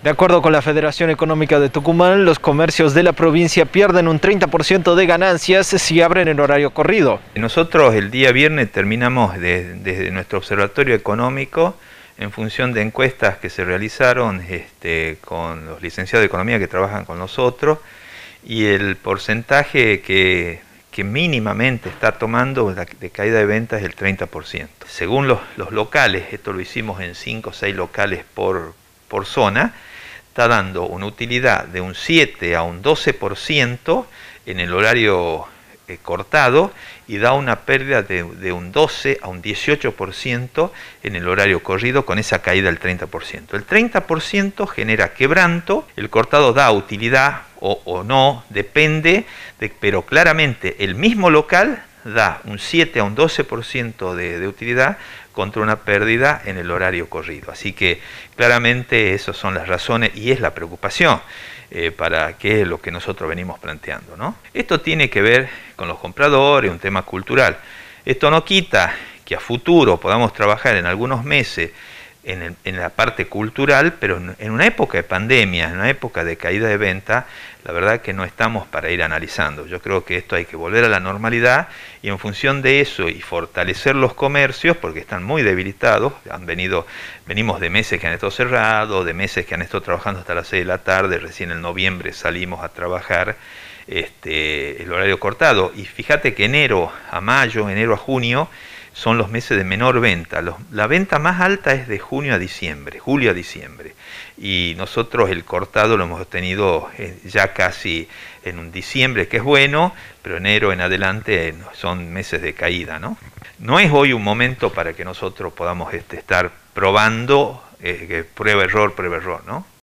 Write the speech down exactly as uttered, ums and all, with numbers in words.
De acuerdo con la Federación Económica de Tucumán, los comercios de la provincia pierden un treinta por ciento de ganancias si abren en horario corrido. Nosotros el día viernes terminamos de, desde nuestro observatorio económico, en función de encuestas que se realizaron este, con los licenciados de economía que trabajan con nosotros, y el porcentaje que, que mínimamente está tomando de caída de ventas es el treinta por ciento. Según los, los locales, esto lo hicimos en cinco o seis locales por, por zona, está dando una utilidad de un siete a un doce por ciento en el horario eh, cortado, y da una pérdida de, de un doce a un dieciocho por ciento en el horario corrido, con esa caída del treinta por ciento. El treinta por ciento genera quebranto, el cortado da utilidad o, o no, depende, de, pero claramente el mismo local da un siete a un doce por ciento de, de utilidad contra una pérdida en el horario corrido. Así que claramente esas son las razones y es la preocupación eh, para qué es lo que nosotros venimos planteando, ¿no? Esto tiene que ver con los compradores, un tema cultural. Esto no quita que a futuro podamos trabajar en algunos meses en, el, en la parte cultural, pero en, en una época de pandemia, en una época de caída de venta, la verdad que no estamos para ir analizando. Yo creo que esto hay que volver a la normalidad, y en función de eso y fortalecer los comercios, porque están muy debilitados, han venido, venimos de meses que han estado cerrados, de meses que han estado trabajando hasta las seis de la tarde, recién en noviembre salimos a trabajar este, el horario cortado, y fíjate que enero a mayo, enero a junio, son los meses de menor venta. Los, la venta más alta es de junio a diciembre, julio a diciembre. Y nosotros el cortado lo hemos tenido eh, ya casi en un diciembre, que es bueno, pero enero en adelante son meses de caída, ¿no? No es hoy un momento para que nosotros podamos este, estar probando, eh, prueba, error, prueba, error, ¿no?